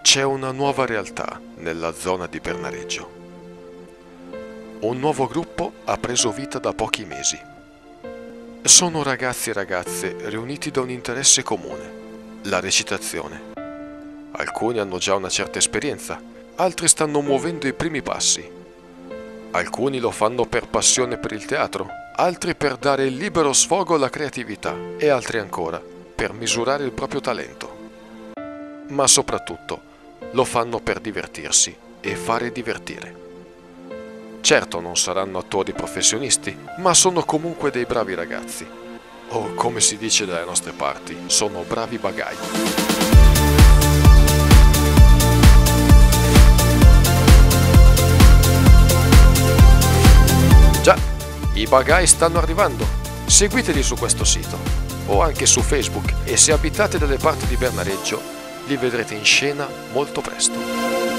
C'è una nuova realtà nella zona di Bernareggio. Un nuovo gruppo ha preso vita da pochi mesi. Sono ragazzi e ragazze riuniti da un interesse comune, la recitazione. Alcuni hanno già una certa esperienza, altri stanno muovendo i primi passi. Alcuni lo fanno per passione per il teatro, altri per dare il libero sfogo alla creatività e altri ancora per misurare il proprio talento. Ma soprattutto lo fanno per divertirsi e fare divertire. Certo non saranno attori professionisti, ma sono comunque dei bravi ragazzi. O come si dice dalle nostre parti, sono bravi bagai. Già, i bagai stanno arrivando. Seguiteli su questo sito o anche su Facebook e se abitate dalle parti di Bernareggio li vedrete in scena molto presto.